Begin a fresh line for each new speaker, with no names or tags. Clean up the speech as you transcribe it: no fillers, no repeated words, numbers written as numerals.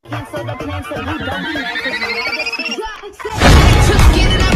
Cancel the plans so we don't be mad 'cause we had a chance. Just get it out.